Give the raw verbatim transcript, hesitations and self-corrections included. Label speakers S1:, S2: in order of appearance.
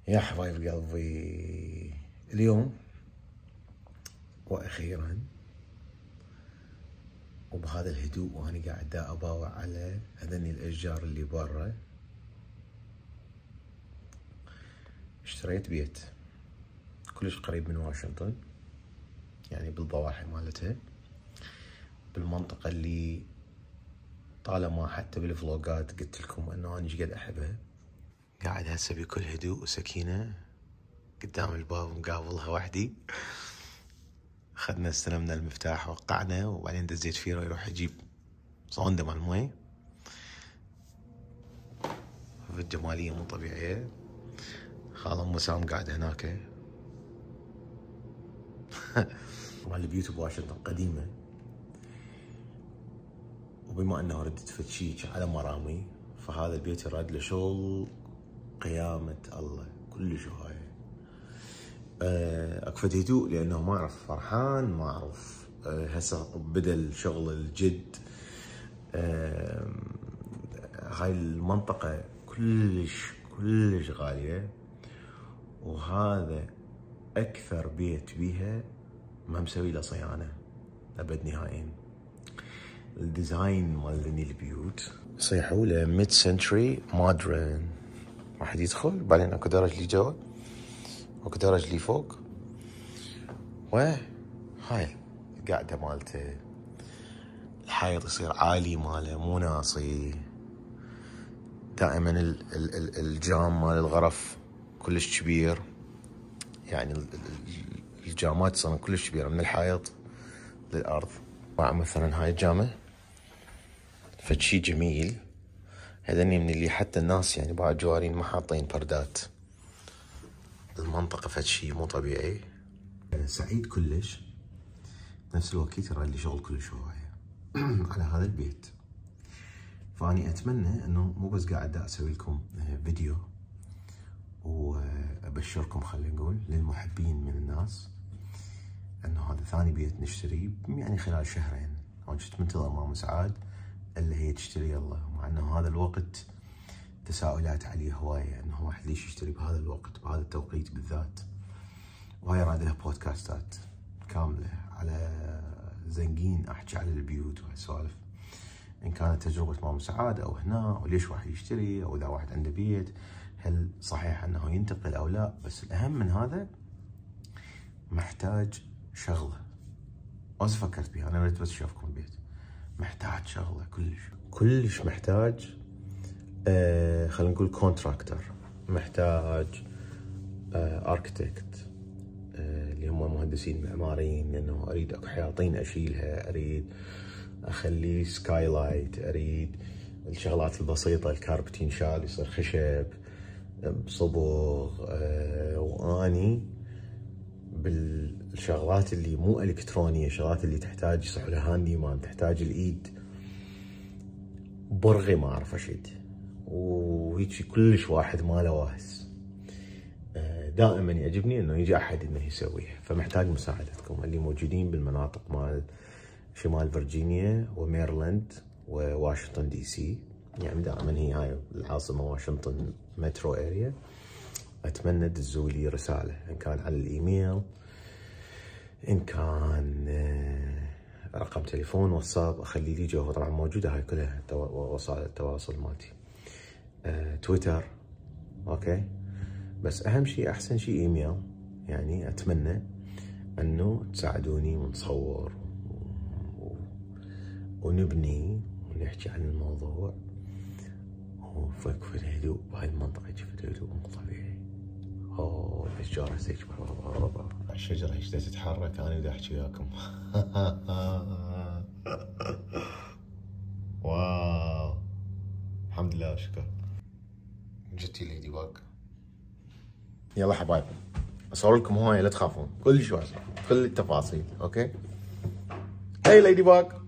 S1: يا حبايب قلبي، اليوم واخيرا وبهذا الهدوء وانا قاعد دا اباوع على هذني الاشجار اللي برا، اشتريت بيت كلش قريب من واشنطن، يعني بالضواحي مالتها، بالمنطقة اللي طالما حتى بالفلوقات قلت لكم انه انا ايش قد احبها. قاعد هسه بكل هدوء وسكينة قدام الباب مقابلها وحدي. اخذنا استلمنا المفتاح وقعنا، وبعدين دزيت فيرو يروح يجيب صونده مال المي. الجمالية مو طبيعية. خال ام سام قاعد هناك. مال البيوت بواشنطن قديمة، وبما انه ردت فد شي على مرامي، فهذا البيت يراد له شغل قيامة الله كلش هواي. اكفد هدوء لانه ما اعرف فرحان، ما اعرف هسه بدا الشغل الجد. هاي المنطقة كلش كلش غالية، وهذا اكثر بيت بيها ما مسوي له صيانة ابد نهائيا. الديزاين مال ذني البيوت يصيحوا له ميد سنتري مودرن. واحد يدخل بعدين اكو درج لي جوا واكو درج لي فوق، وهاي القعدة مالته. الحائط يصير عالي ماله مو ناصي. دائما ال ال ال الجام مال الغرف كلش كبير، يعني الجامات تصير كلش كبيرة من الحائط للأرض. مثلا هاي الجامة فد شي جميل، هذني من اللي حتى الناس يعني بعض جوارين ما حاطين بردات. المنطقة فد شي مو طبيعي. أنا سعيد كلش، نفس الوقت ترى لي شغل كلش هواية على هذا البيت. فاني اتمنى انه مو بس قاعد اسوي لكم فيديو وابشركم، خلينا نقول للمحبين من الناس، انه هذا ثاني بيت نشتريه يعني خلال شهرين. انا كنت منتظر ماما سعاد الا هي تشتري الله، مع انه هذا الوقت تساؤلات عليه هوايه، انه واحد ليش يشتري بهذا الوقت بهذا التوقيت بالذات. وهاي راد لها بودكاستات كامله على زنقين احكي على البيوت وهالسوالف، ان كانت تجربه ماما سعاد او هنا، وليش واحد يشتري، او اذا واحد عنده بيت هل صحيح انه ينتقل او لا. بس الاهم من هذا محتاج شغله. بس فكرت بيها انا، ريت بس اشوفكم البيت. محتاج شغله كلش كلش محتاج. آه خلينا نقول كونتراكتر، محتاج آه اركتكت، آه اللي هم مهندسين معماريين، لانه اريد اكو حياطين اشيلها، اريد اخليه سكاي لايت، اريد الشغلات البسيطه، الكاربتين شال يصير خشب بصبغ. آه واني بالشغلات اللي مو الكترونيه، الشغلات اللي تحتاج يصح لها هاندي مان، تحتاج الايد، برغي ما اعرف اشد، وهيجي كلش واحد ما له واهس. دائما يعجبني انه يجي احد انه يسويها، فمحتاج مساعدتكم اللي موجودين بالمناطق مال شمال فيرجينيا وميرلاند وواشنطن دي سي. يعني دائما هي هاي العاصمه واشنطن مترو اريا. اتمنى تدزوا لي رساله، ان كان على الايميل، ان كان رقم تليفون، واتساب، اخلي لي جوه. طبعا موجوده هاي كلها وسائل التواصل مالتي، أه، تويتر، اوكي. بس اهم شيء احسن شيء ايميل. يعني اتمنى انه تساعدوني ونصور ونبني ونحكي عن الموضوع، وفك في الهدوء بهاي المنطقة. شوف الهدوء مو طبيعي. اوه الاشجار هسه يكبر، الشجرة هيك تتحرك، انا بدي احكي وياكم. واو الحمد لله شكرا. جتي ليدي باغ. يلا حبايب اصور لكم هواية، لا تخافون، كل شيء كل التفاصيل. اوكي هاي ليدي باغ.